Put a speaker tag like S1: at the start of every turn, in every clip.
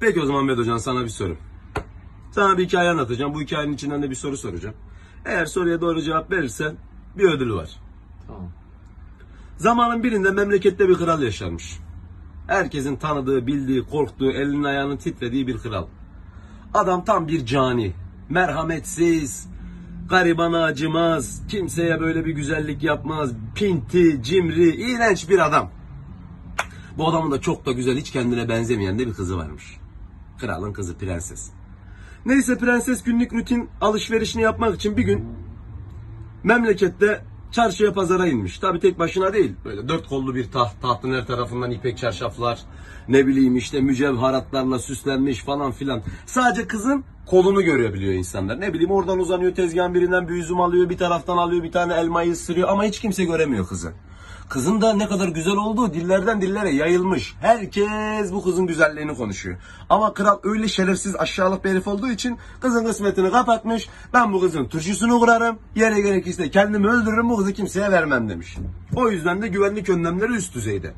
S1: Peki o zaman Bedocan, sana bir soru. Sana bir hikaye anlatacağım. Bu hikayenin içinden de bir soru soracağım. Eğer soruya doğru cevap verirsen bir ödülü var.
S2: Tamam.
S1: Zamanın birinde memlekette bir kral yaşarmış. Herkesin tanıdığı, bildiği, korktuğu, elinin ayağının titrediği bir kral. Adam tam bir cani. Merhametsiz, garibana acımaz, kimseye böyle bir güzellik yapmaz, pinti, cimri, iğrenç bir adam. Bu adamın da çok da güzel, hiç kendine benzemeyen de bir kızı varmış. Kralın kızı, prenses. Neyse, prenses günlük rutin alışverişini yapmak için bir gün memlekette çarşıya, pazara inmiş. Tabi tek başına değil. Böyle 4 kollu bir taht. Tahtın her tarafından ipek çarşaflar. Ne bileyim işte mücevheratlarla süslenmiş falan filan. Sadece kızın kolunu görebiliyor insanlar. Ne bileyim, oradan uzanıyor, tezgahın birinden bir üzüm alıyor. Bir taraftan alıyor, bir tane elmayı ısırıyor. Ama hiç kimse göremiyor kızı. Kızın da ne kadar güzel olduğu dillerden dillere yayılmış. Herkes bu kızın güzelliğini konuşuyor. Ama kral öyle şerefsiz, aşağılık bir herif olduğu için kızın kısmetini kapatmış. Ben bu kızın turşusunu kurarım, yere gerekirse kendimi öldürürüm, bu kızı kimseye vermem demiş. O yüzden de güvenlik önlemleri üst düzeyde.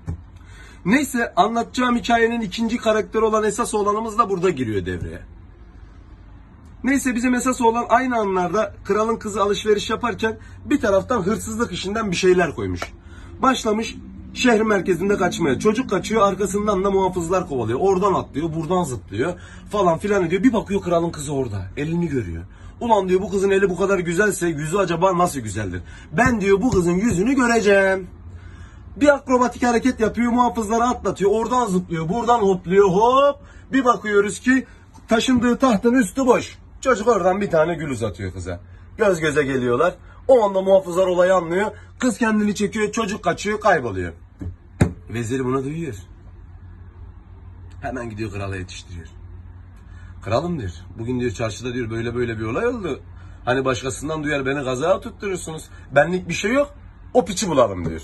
S1: Neyse, anlatacağım hikayenin ikinci karakteri olan esas oğlanımız da burada giriyor devreye. Neyse, bizim esas olan aynı anlarda kralın kızı alışveriş yaparken bir taraftan hırsızlık işinden bir şeyler koymuş. Başlamış şehrin merkezinde kaçmaya. Çocuk kaçıyor, arkasından da muhafızlar kovalıyor. Oradan atlıyor, buradan zıplıyor falan filan ediyor. Bir bakıyor kralın kızı orada, elini görüyor. Ulan diyor, bu kızın eli bu kadar güzelse yüzü acaba nasıl güzeldir? Ben diyor bu kızın yüzünü göreceğim. Bir akrobatik hareket yapıyor, muhafızları atlatıyor. Oradan zıplıyor, buradan hopluyor, hop. Bir bakıyoruz ki taşındığı tahtın üstü boş. Çocuk oradan bir tane gül uzatıyor kıza. Göz göze geliyorlar. O anda muhafızlar olayı anlıyor. Kız kendini çekiyor, çocuk kaçıyor, kayboluyor. Veziri bunu duyuyor. Hemen gidiyor krala yetiştiriyor. Kralım diyor, bugün diyor çarşıda diyor böyle böyle bir olay oldu. Hani başkasından duyar beni kazaya tutturursunuz. Benlik bir şey yok. O piçi bulalım diyor.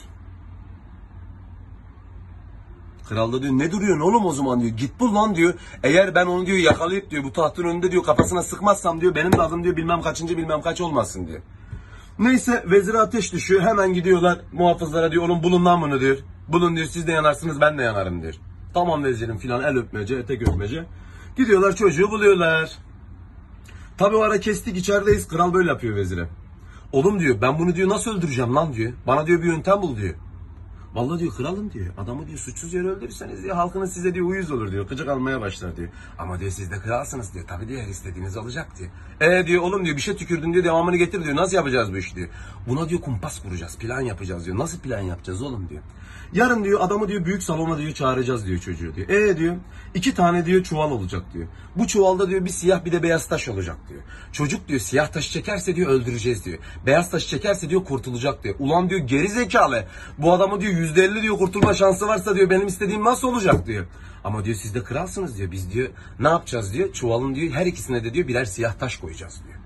S1: Kral da diyor, ne duruyorsun oğlum o zaman diyor. Git bul lan diyor. Eğer ben onu diyor yakalayıp diyor bu tahtın önünde diyor kafasına sıkmazsam diyor benim de adım diyor bilmem kaçıncı bilmem kaç olmasın diyor. Neyse, vezire ateş düşüyor. Hemen gidiyorlar muhafızlara, diyor oğlum bulun lan bunu diyor. Bulun diyor, siz de yanarsınız ben de yanarım diyor. Tamam vezirim filan, el öpmece, etek öpmece. Gidiyorlar, çocuğu buluyorlar. Tabi o ara kestik, içerideyiz. Kral böyle yapıyor vezire. Oğlum diyor, ben bunu diyor nasıl öldüreceğim lan diyor. Bana diyor bir yöntem bul diyor. Vallahi diyor kralım diyor, adamı diyor suçsuz yere öldürürseniz diyor halkınız size diyor uyuz olur diyor, gıcık almaya başlar diyor. Ama diyor siz de kralsınız diyor, tabii diyor her istediğiniz olacak diyor. Diyor oğlum diyor bir şey tükürdün diyor, devamını getir diyor, nasıl yapacağız bu işi diyor. Buna diyor kumpas kuracağız, plan yapacağız diyor. Nasıl plan yapacağız oğlum diyor. Yarın diyor adamı diyor büyük salona diyor çağıracağız diyor çocuğu diyor. Diyor 2 tane diyor çuval olacak diyor. Bu çuvalda diyor bir siyah bir de beyaz taş olacak diyor. Çocuk diyor siyah taşı çekerse diyor öldüreceğiz diyor. Beyaz taşı çekerse diyor kurtulacak diyor. Ulan diyor geri zekalı, bu adamı diyor %50 diyor kurtulma şansı varsa diyor benim istediğim nasıl olacak diyor. Ama diyor siz de kralsınız diyor, biz diyor ne yapacağız diyor, çuvalın diyor her ikisine de diyor birer siyah taş koyacağız diyor.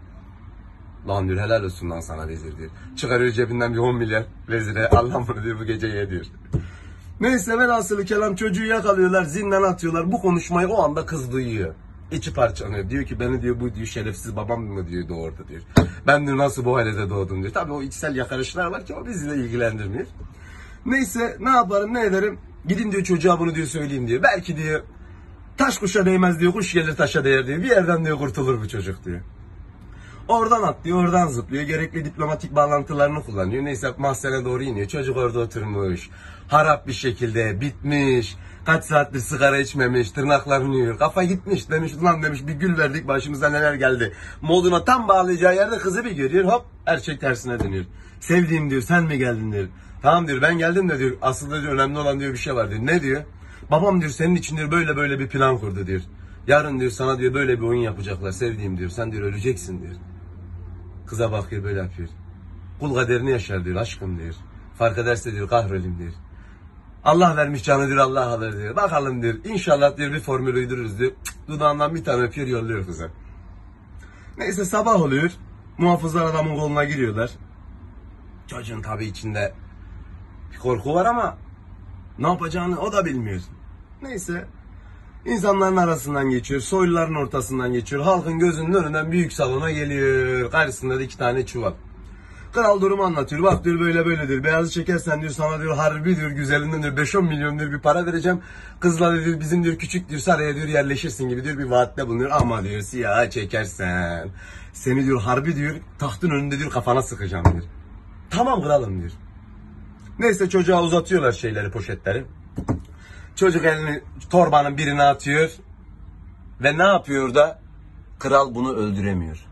S1: Lan diyor helal olsun lan sana vezir diyor. Çıkarıyor cebinden bir 10 milyar vezire, Allah bunu diyor bu gece ye diyor. Neyse, velhasılı kelam çocuğu yakalıyorlar, zindana atıyorlar. Bu konuşmayı o anda kız duyuyor. İçi parçalanıyor. Diyor ki beni diyor bu diyor şerefsiz babam mı diyor doğurdu diyor. Ben diyor nasıl bu ailede doğdum diyor. Tabii o içsel yakarışlar var ki o bizi de ilgilendirmiyor. Neyse, ne yaparım ne ederim. Gidin diyor çocuğa bunu diyor söyleyeyim diyor. Belki diyor taş kuşa değmez diyor, kuş gelir taşa değer diyor. Bir yerden diyor kurtulur bu çocuk diyor. Oradan atlıyor, oradan zıplıyor. Gerekli diplomatik bağlantılarını kullanıyor. Neyse mahzene doğru iniyor. Çocuk orada oturmuş. Harap bir şekilde bitmiş. Kaç saattir sigara içmemiş. Tırnaklarını yiyor. Kafa gitmiş, demiş ulan demiş bir gül verdik başımıza neler geldi. Moduna tam bağlayacağı yerde kızı bir görüyor. Hop her şey tersine dönüyor. Sevdiğim diyor sen mi geldin diyor. Tamam diyor ben geldim de diyor. Aslında diyor önemli olan diyor bir şey var diyor. Ne diyor? Babam diyor senin için diyor böyle böyle bir plan kurdu diyor. Yarın diyor sana diyor böyle bir oyun yapacaklar sevdiğim diyor. Sen diyor öleceksin diyor. Kıza bakıyor böyle yapıyor. Kul kaderini yaşar diyor aşkım diyor. Fark ederse diyor kahrolüm diyor. Allah vermiş canı diyor Allah alır diyor. Bakalım diyor inşallah diyor bir formül uydururuz diyor. Dudağından bir tane öpüyor yolluyor kıza. Neyse sabah oluyor. Muhafızlar adamın koluna giriyorlar. Çocuğun tabii içinde bir korku var ama ne yapacağını o da bilmiyor. Neyse insanların arasından geçiyor. Soyluların ortasından geçiyor. Halkın gözünün önünden büyük salona geliyor. Karşısında da 2 tane çuval. Kral durumu anlatıyor. Bak diyor böyle böyledir. Beyazı çekersen diyor sana diyor harbi diyor güzelinden diyor 5-10 milyon diyor bir para vereceğim. Kızla diyor bizim diyor küçük diyor saraya diyor yerleşirsin gibi diyor bir vaatte bulunuyor. Ama diyor siyah çekersen seni diyor harbi diyor tahtın önünde diyor kafana sıkacağım diyor. Tamam kralım diyor. Neyse çocuğa uzatıyorlar şeyleri poşetleri. Çocuk elini torbanın birine atıyor. Ve ne yapıyor da? Kral bunu öldüremiyor.